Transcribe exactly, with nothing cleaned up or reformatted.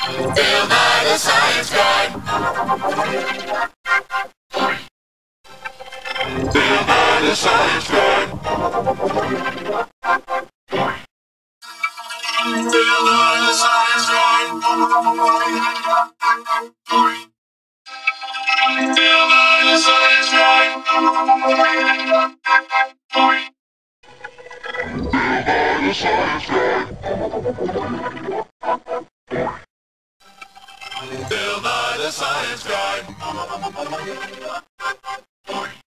Bill Nye the Science Guy. Bill Nye the Science Guy. Bill Nye the Science Guy. Bill Nye the Science Guy. Bill Nye the Science Guy. Bill Nye the Science Guy.